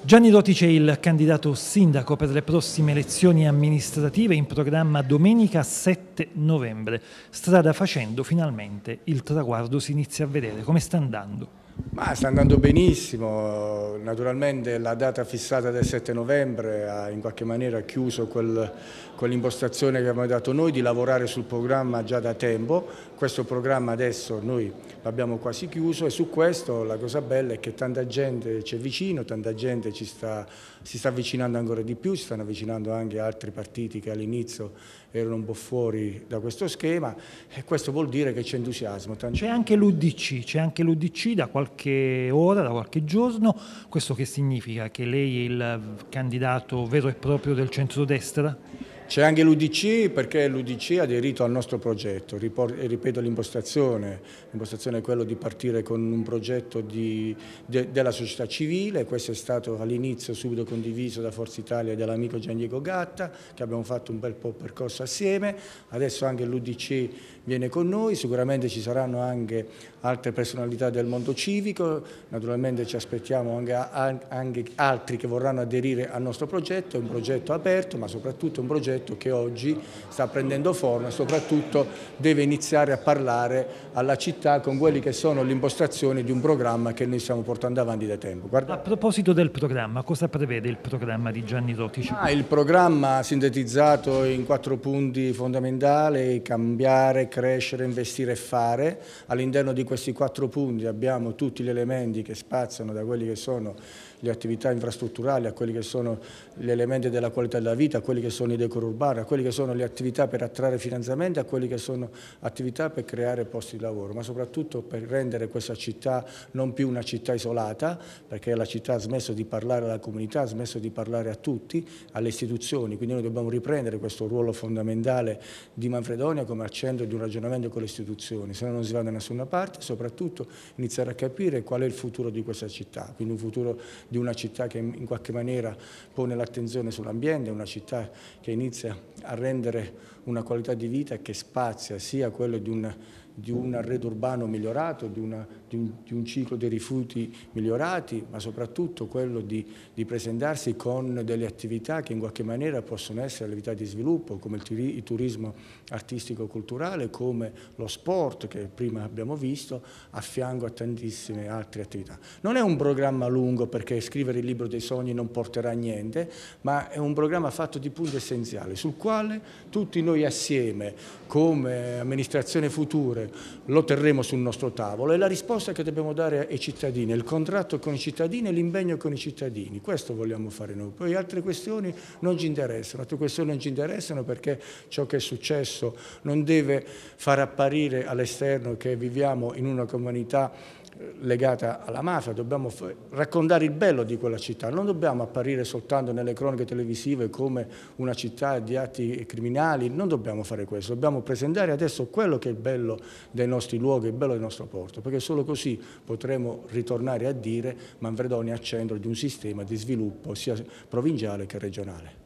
Gianni Rotice è il candidato sindaco per le prossime elezioni amministrative in programma domenica 7 novembre. Strada facendo, finalmente il traguardo si inizia a vedere. Come sta andando? Ma sta andando benissimo, naturalmente la data fissata del 7 novembre ha in qualche maniera chiuso quell'impostazione che abbiamo dato noi di lavorare sul programma già da tempo. Questo programma adesso noi l'abbiamo quasi chiuso e su questo la cosa bella è che tanta gente c'è vicino, tanta gente si sta avvicinando ancora di più, si stanno avvicinando anche altri partiti che all'inizio erano un po' fuori da questo schema e questo vuol dire che c'è entusiasmo. C'è anche l'UDC da qualche ora, da qualche giorno. Questo che significa? Che lei è il candidato vero e proprio del centrodestra? C'è anche l'UDC perché l'UDC ha aderito al nostro progetto, ripeto l'impostazione è quella di partire con un progetto della società civile, questo è stato all'inizio subito condiviso da Forza Italia e dall'amico Gian Diego Gatta, che abbiamo fatto un bel po' percorso assieme, adesso anche l'UDC viene con noi, sicuramente ci saranno anche altre personalità del mondo civico, naturalmente ci aspettiamo anche altri che vorranno aderire al nostro progetto, è un progetto aperto ma soprattutto un progetto che oggi sta prendendo forma e soprattutto deve iniziare a parlare alla città con quelli che sono le impostazioni di un programma che noi stiamo portando avanti da tempo. A proposito del programma, cosa prevede il programma di Gianni Rotice? Il programma sintetizzato in 4 punti fondamentali: cambiare, crescere, investire e fare. All'interno di questi 4 punti abbiamo tutti gli elementi che spaziano da quelli che sono le attività infrastrutturali, a quelli che sono gli elementi della qualità della vita, a quelli che sono i decor urbani, a quelli che sono le attività per attrarre finanziamenti, a quelli che sono attività per creare posti di lavoro, ma soprattutto per rendere questa città non più una città isolata, perché la città ha smesso di parlare alla comunità, ha smesso di parlare a tutti, alle istituzioni, quindi noi dobbiamo riprendere questo ruolo fondamentale di Manfredonia come al centro di un ragionamento con le istituzioni, se no non si va da nessuna parte, soprattutto iniziare a capire qual è il futuro di questa città, quindi un futuro di una città che in qualche maniera pone l'attenzione sull'ambiente, una città che inizia a rendere una qualità di vita che spazia sia quello di un arredo urbano migliorato, di un ciclo dei rifiuti migliorati, ma soprattutto quello di presentarsi con delle attività che in qualche maniera possono essere attività di sviluppo, come il turismo artistico-culturale, come lo sport che prima abbiamo visto, a fianco a tantissime altre attività. Non è un programma lungo perché scrivere il libro dei sogni non porterà a niente, ma è un programma fatto di punti essenziali, sul quale tutti noi assieme, come amministrazione future, lo terremo sul nostro tavolo e la risposta che dobbiamo dare ai cittadini, il contratto con i cittadini e l'impegno con i cittadini, questo vogliamo fare noi. Poi altre questioni non ci interessano, perché ciò che è successo non deve far apparire all'esterno che viviamo in una comunità legata alla mafia, dobbiamo raccontare il bello di quella città, non dobbiamo apparire soltanto nelle cronache televisive come una città di atti criminali, non dobbiamo fare questo, dobbiamo presentare adesso quello che è il bello dei nostri luoghi, il bello del nostro porto, perché solo così potremo ritornare a dire Manfredonia al centro di un sistema di sviluppo sia provinciale che regionale.